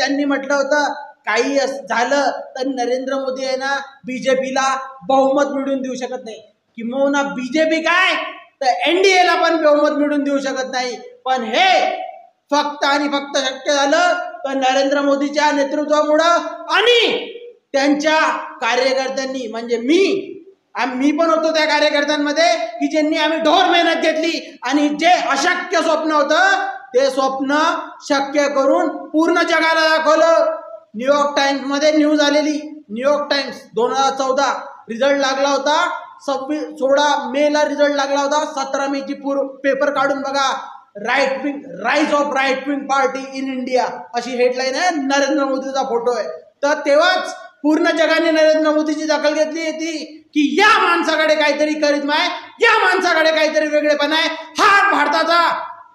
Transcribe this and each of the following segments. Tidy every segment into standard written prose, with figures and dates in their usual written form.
त्यांनी म्हटलं होतं काही झालं तर नरेंद्र मोदी आहे ना बीजेपीला बहुमत मिळवून देऊ शकत नाही, किंवा बीजेपी काय तर एनडीएला पण बहुमत मिळवून देऊ शकत नाही. पण हे फक्त आणि फक्त शक्य झालं तर नरेंद्र मोदीच्या नेतृत्वामुळं आणि त्यांच्या कार्यकर्त्यांनी, म्हणजे मी पण होतो त्या कार्यकर्त्यांमध्ये की ज्यांनी आम्ही ढोर मेहनत घेतली आणि जे अशक्य स्वप्न होतं ते स्वप्न शक्य करून पूर्ण जगाला दाखवलं. न्यूयॉर्क टाइम्स मध्ये न्यूज आलेली, न्यूयॉर्क टाइम्स 2014 रिझल्ट लागला होता, 16 मेला रिझल्ट लागला होता, 17 मेची पेपर काढून बघा. Rise of right wing party in India अशी हेडलाईन आहे, नरेंद्र मोदीचा फोटो आहे. तर तेव्हाच पूर्ण जगाने नरेंद्र मोदीची दखल घेतली होती की या माणसाकडे काहीतरी करिश्मा आहे, या माणसाकडे काहीतरी वेगळेपण आहे, हा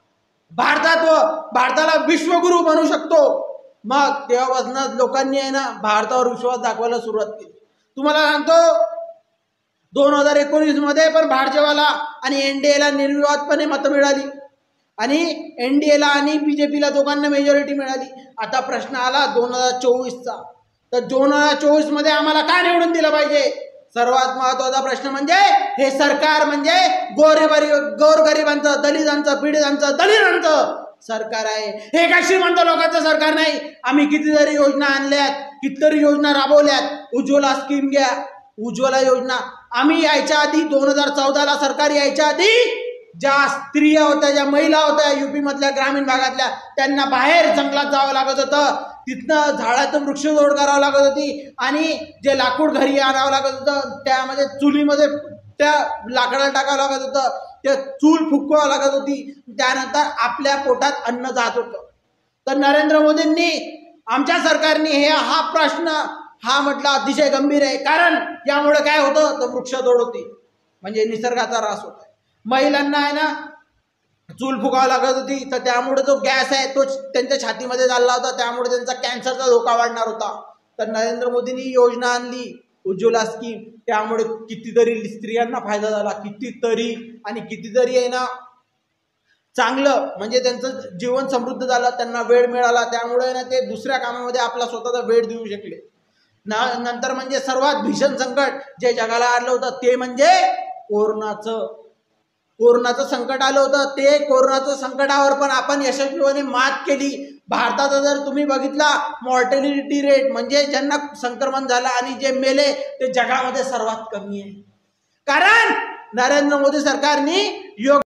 भारताला विश्वगुरु बनू शकतो. मग तेव्हापासून लोकांनी आहे ना भारतावर विश्वास दाखवायला सुरुवात केली. तुम्हाला सांगतो 2019 मध्ये पण भाजपाला आणि एनडीएला निर्विवादपणे मतं मिळाली आणि एनडीएला आणि बीजेपीला दोघांना मेजॉरिटी मिळाली. आता प्रश्न आला 2024चा, तर 2024 मध्ये आम्हाला काय निवडून दिलं पाहिजे? सर्वात महत्वाचा प्रश्न म्हणजे हे सरकार म्हणजे गोरगरिबांचं, दलितांचं, पीडितांचं, दलितांचं सरकार आहे. हे काय श्रीमंत लोकांचं सरकार नाही. आम्ही कितीतरी योजना आणल्यात, कितीतरी योजना राबवल्यात. उज्ज्वला स्कीम घ्या, उज्ज्वला योजना. आम्ही यायच्या आधी 2014ला सरकार यायच्या आधी ज्या स्त्रिया होत्या, ज्या महिला होत्या युपी मधल्या ग्रामीण भागातल्या, त्यांना बाहेर जंगलात जावं लागत होतं, तिथनं झाडाचं वृक्षतोड करावं लागत होती आणि जे लाकूड घरी आणावं लागत होतं त्यामध्ये चुलीमध्ये त्या लाकडाला टाकावं लागत होतं, ते चूल फुकवावं लागत होती, त्यानंतर आपल्या पोटात अन्न जात होतं. तर नरेंद्र मोदींनी, आमच्या सरकारने हा प्रश्न म्हटलं अतिशय गंभीर आहे, कारण यामुळे काय होतं तर वृक्षतोड होती, म्हणजे निसर्गाचा ऱ्हास होता. महिलांना आहे ना चूल फुकावं लागत होती, तर त्यामुळे जो गॅस आहे तो त्यांच्या छातीमध्ये चालला होता, त्यामुळे त्यांचा कॅन्सरचा धोका वाढणार होता. तर नरेंद्र मोदींनी योजना आणली उज्ज्वला स्कीम, त्यामुळे कितीतरी स्त्रियांना फायदा झाला, कितीतरी आहे ना चांगलं, म्हणजे त्यांचं जीवन समृद्ध झालं, त्यांना वेळ मिळाला, त्यामुळे ना ते दुसऱ्या कामामध्ये आपला स्वतःचा वेळ देऊ शकले. नंतर म्हणजे सर्वात भीषण संकट जे जगाला आलं होतं ते म्हणजे कोरोनाचं संकट आलं होतं. ते कोरोनाचं संकटावर पण आपण यशस्वीपणे मात केली. भारताचा जर तुम्ही बघितला मॉर्टॅलिटी रेट, म्हणजे ज्यांना संक्रमण झालं आणि जे मेले ते जगामध्ये सर्वात कमी आहे, कारण नरेंद्र मोदी सरकारने